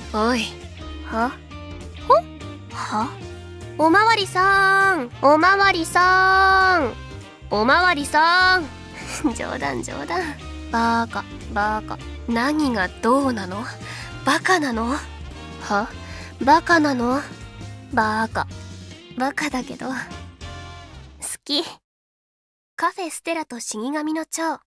おい。 ははおまわりさん、おまわりさん、おまわりさん。冗談冗談。バカバカ。 何がどうなの？バカなの？ は？バカなの？バカ。バカだけど好き。カフェステラと死神の蝶。